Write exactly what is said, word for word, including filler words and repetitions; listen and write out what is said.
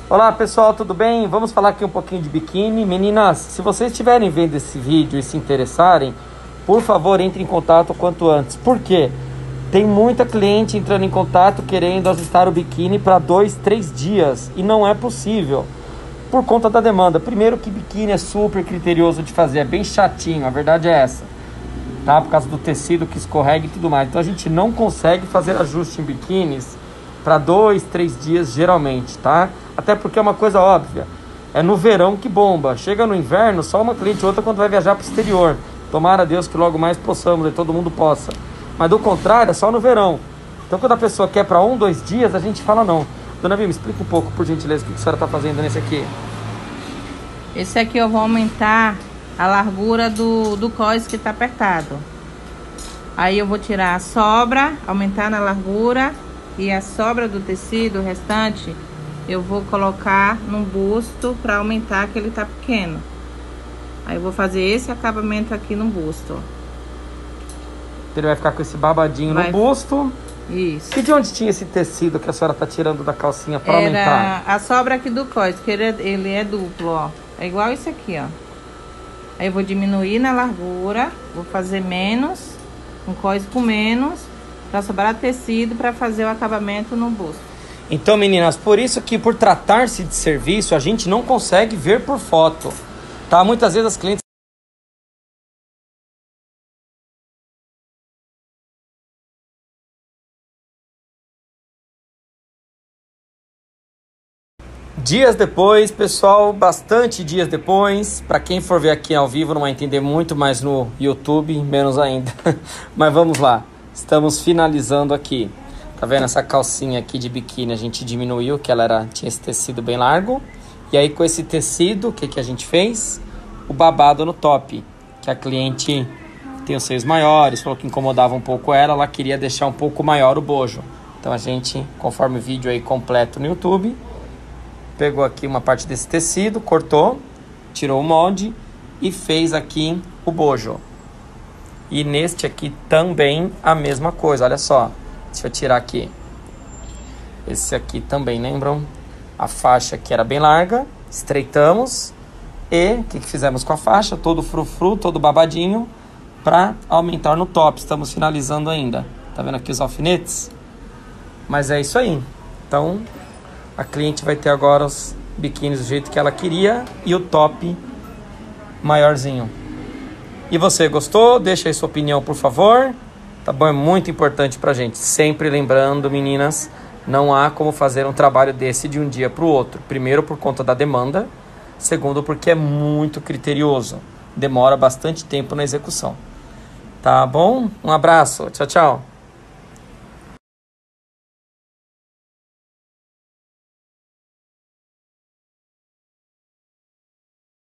Olá pessoal, tudo bem? Vamos falar aqui um pouquinho de biquíni. Meninas, se vocês estiverem vendo esse vídeo e se interessarem, por favor, entre em contato o quanto antes. Por quê? Tem muita cliente entrando em contato querendo ajustar o biquíni para dois, três dias e não é possível por conta da demanda. Primeiro que biquíni é super criterioso de fazer, é bem chatinho, a verdade é essa, tá? Por causa do tecido que escorrega e tudo mais. Então a gente não consegue fazer ajuste em biquínis para dois, três dias geralmente, tá? Até porque é uma coisa óbvia, é no verão que bomba. Chega no inverno, só uma cliente ou outra quando vai viajar para o exterior. Tomara a Deus que logo mais possamos, e todo mundo possa. Mas do contrário, é só no verão. Então quando a pessoa quer para um, dois dias, a gente fala não. Dona Vilma, explica um pouco, por gentileza, o que a senhora está fazendo nesse aqui. Esse aqui eu vou aumentar a largura do, do cós que está apertado. Aí eu vou tirar a sobra, aumentar na largura, e a sobra do tecido, o restante, eu vou colocar num busto para aumentar que ele tá pequeno. Aí eu vou fazer esse acabamento aqui no busto, ó. Ele vai ficar com esse babadinho vai... no busto. Isso. E de onde tinha esse tecido que a senhora tá tirando da calcinha para aumentar? A sobra aqui do cós, que ele é, ele é duplo, ó. É igual esse aqui, ó. Aí eu vou diminuir na largura, vou fazer menos, um cós com menos, para sobrar tecido para fazer o acabamento no busto. Então, meninas, por isso que por tratar-se de serviço, a gente não consegue ver por foto, tá? Muitas vezes as clientes dias depois, pessoal, bastante dias depois. Para quem for ver aqui ao vivo não vai entender muito, mais no YouTube, menos ainda. Mas vamos lá, estamos finalizando aqui. Tá vendo essa calcinha aqui de biquíni? A gente diminuiu, que ela era, tinha esse tecido bem largo. E aí com esse tecido, o que, que a gente fez? O babado no top, que a cliente tem os seios maiores, falou que incomodava um pouco ela, ela queria deixar um pouco maior o bojo. Então a gente, conforme o vídeo aí completo no YouTube, pegou aqui uma parte desse tecido, cortou, tirou o molde e fez aqui o bojo. E neste aqui também a mesma coisa, olha só. Deixa eu tirar aqui. Esse aqui também, lembram? A faixa aqui era bem larga, estreitamos. E o que, que fizemos com a faixa? Todo frufru, todo babadinho, para aumentar no top. Estamos finalizando ainda. Tá vendo aqui os alfinetes? Mas é isso aí. Então, a cliente vai ter agora os biquínis do jeito que ela queria e o top maiorzinho. E você, gostou? Deixa aí sua opinião, por favor. Tá bom? É muito importante pra gente. Sempre lembrando, meninas, não há como fazer um trabalho desse de um dia pro outro. Primeiro, por conta da demanda. Segundo, porque é muito criterioso. Demora bastante tempo na execução. Tá bom? Um abraço. Tchau, tchau.